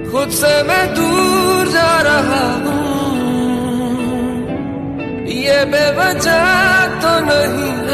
खुद से मैं दूर जा रहा हूँ, ये बेवजह तो नहीं